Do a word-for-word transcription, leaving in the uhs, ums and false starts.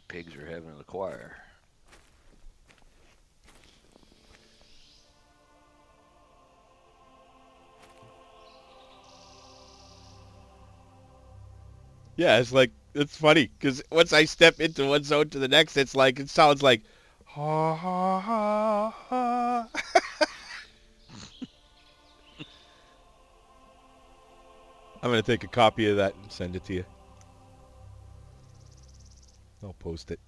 Pigs are having a choir. Yeah, it's like, it's funny, because once I step into one zone to the next, it's like, it sounds like, ha, ha, ha, ha. I'm going to take a copy of that and send it to you. I'll post it.